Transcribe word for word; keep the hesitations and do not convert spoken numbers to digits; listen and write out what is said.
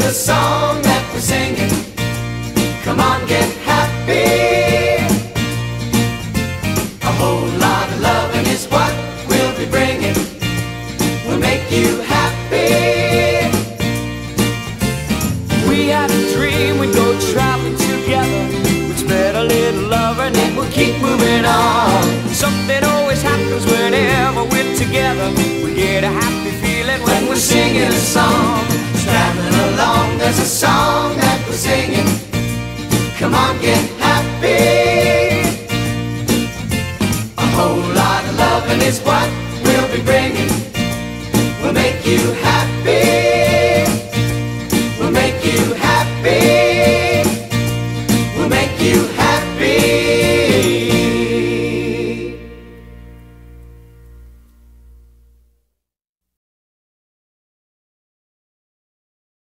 a song that we're singing. Come on, get happy. A whole lot of loving is what we'll be bringing. We'll make you happy. We had a dream we'd go traveling together. We'd spread a little love and then we'll keep moving on. Something always happens whenever we're together. We get a happy feeling when we're singing a song. Traveling along, there's a song that we're singing. Come on, get happy. A whole lot of loving is what we'll be bringing. We'll make you happy. We'll make you happy. We'll make you happy.